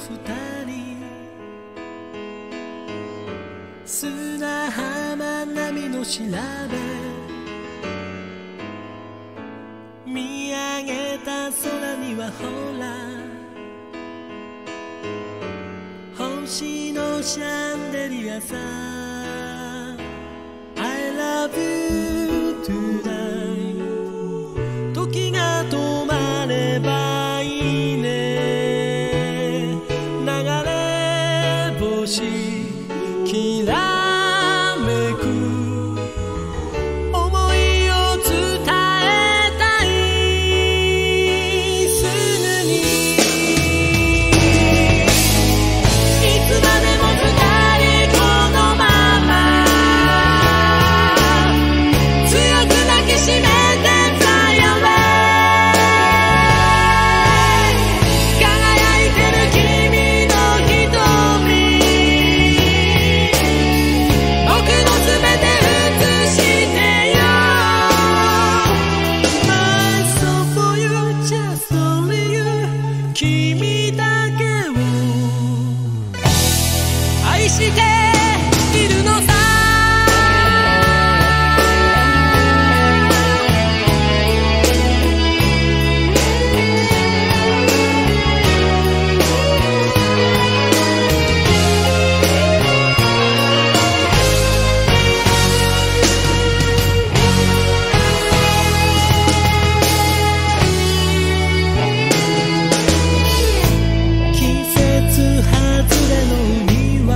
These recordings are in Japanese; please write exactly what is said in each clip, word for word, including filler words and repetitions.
人砂浜波の調べ見上げた空にはほら星のシャンデリアさ I love you tonight 時が止まればいいね流れ星きらめく思いを伝えたいすぐにいつまでも二人このまま強く抱きしめて Fly away 輝いてる君の瞳 僕のすべて映してよ My soul for you, just only you 君だけを愛しているのさ 季節外れの海は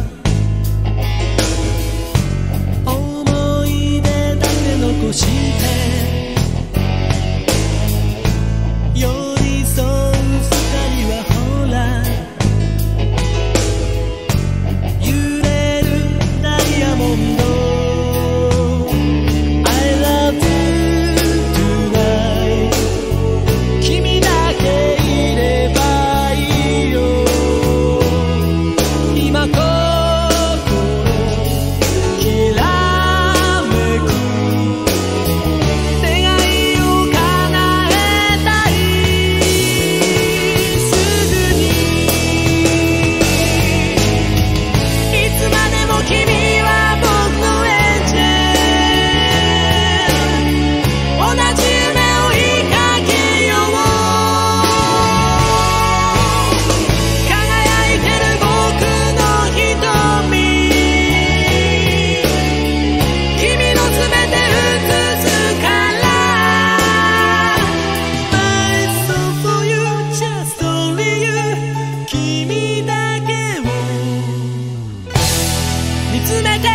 思い出だけ残して寄り添う二人はほら揺れるダイヤモンド I love you tonight 君だけいればいいよ今ここきらめく願いを叶えたいすぐにいつまでも君は僕のエンジェル同じ夢を追いかけよう輝いてる僕の瞳君のすべて映すから My soul for you, just only you 君だけを見つめて